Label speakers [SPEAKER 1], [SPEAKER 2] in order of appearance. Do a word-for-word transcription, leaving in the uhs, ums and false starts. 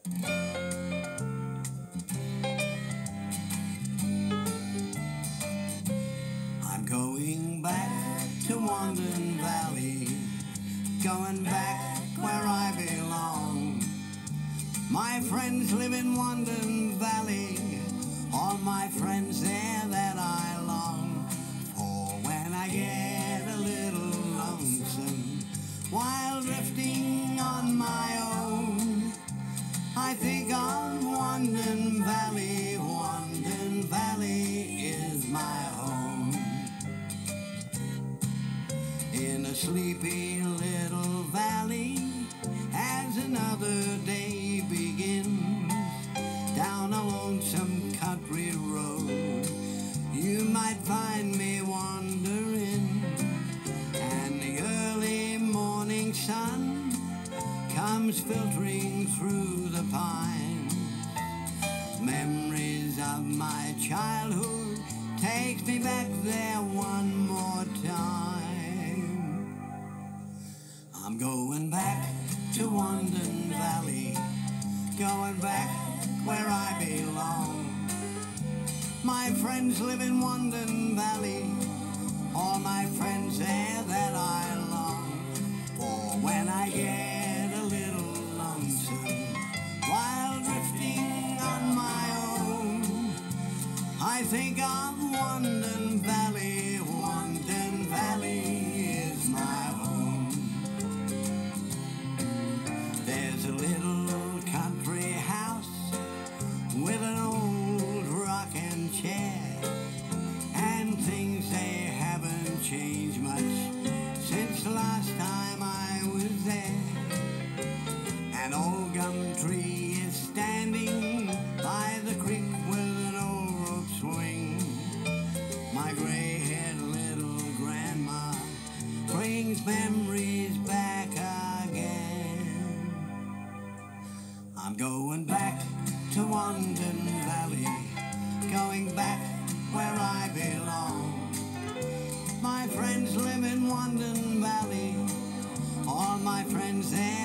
[SPEAKER 1] I'm going back to Wandin Valley, going back where I belong. My friends live in Wandin Valley, all my friends there that I long for. When I get a little lonesome while drifting on my own, I think of Wandin Valley. Wandin Valley is my home. In a sleepy little valley, as another day begins, down a lonesome country road, you might find me wandering. And the early morning sun comes filtering through the pines. Memories of my childhood takes me back there one more time. I'm going back to Wandin Valley, going back where I belong. My friends live in Wandin Valley, all my friends there that I long for. When I get a little lonesome while drifting on my own, I think of Wandin Valley. Wandin Valley is my home. There's a little country house with an old rocking chair, and things they haven't changed much since the last time I was there. An old gum tree is standing by the creek with an old rope swing. My gray-haired little grandma brings memories back again. I'm going back to Wandin Valley, going back where I belong. My friends live in Wandin Valley, all my friends there